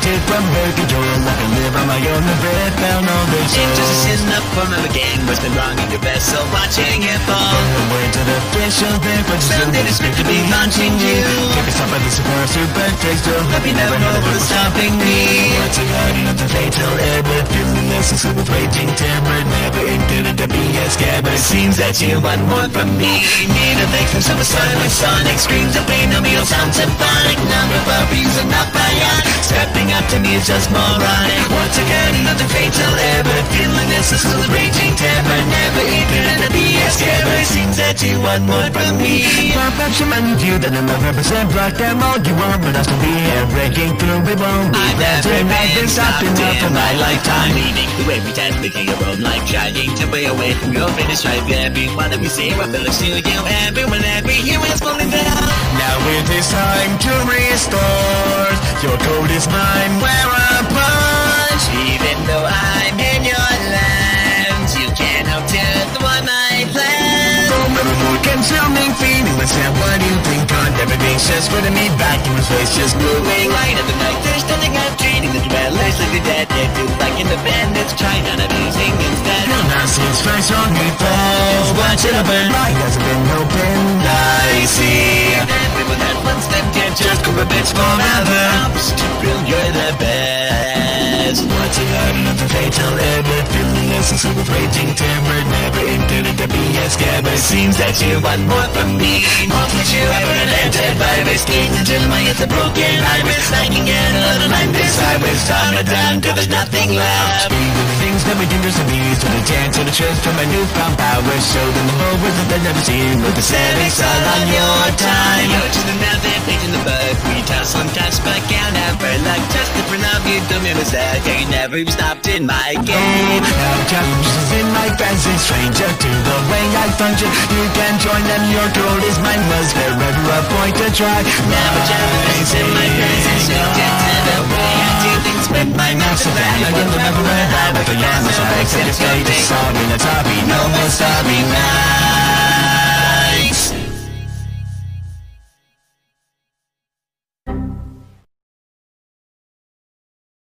disconnected from her control. I can live on my own, the breath found all the soul. Injustice isn't the form of a game. What's been wrong in your vessel, watching it fall. Away to the fish of their punches. Something is meant to be haunting you. Take us up by the super super face. Hope you never know what's stopping me. What's a garden of the fatal ever feeling this is with raging terror. Never intended to be a scab, but it seems that you want more from me. Need a victim of a silent sonic screams of pain on me, all sound symphonic. Number of puppies are not bionic. Stepping up to me is just moronic. What's a garden of the fatal ever feeling this is with raging terror. Never intended to be a scab, but it seems that you want more from me. Perfection and you that I'll represent, rock them all you want, but I'll still be here breaking through. We won't be I've been stopped enough for my lifetime. Leading the way we tend to making your own life, trying to way away from your finish strife. Everyone that we see will belongs to you. Everyone, every human's falling down. Now it is time to restore. Your code is mine, where I punch. Even though I'm in your lands, you can't help to thwart my plans. So many more consuming feeling. Let's have what you think on everything's just putting me back in my face, just moving. Light of the night, there's nothing I'm treating the dwellers like the dead. They feel like independence, trying on abusing instead. No nonsense, first on me falls. Watch it open, mine hasn't been opened. I see everyone that wants them can't just go a bitch forever. Still, you're the best. What's a garden of the fatal ever feeling this is with raging terror. Never intended to be a scab, but it seems that you want more from me. More than you ever invented by risking until my head's a broken iris. Snagging in another line this I was done it down till there's nothing left. Be the things that we dangerous to be, to the chance of the truth from my newfound power. Show them the whole world that they've never seen. With the settings all on your time. You're just another page in the book. We toss and touch back out. Never like just different of you. Don't make a mistake. You never even stopped in my game. Now challenges in my fans is stranger to the way I function. You can join them. Your code is mine. Was there ever a point to try? Never challenges in my fans is stranger to the way I do things with my mouth. So bad I will never run out. But the young is a big city state. Sorry, that's hobby. No more sorry now.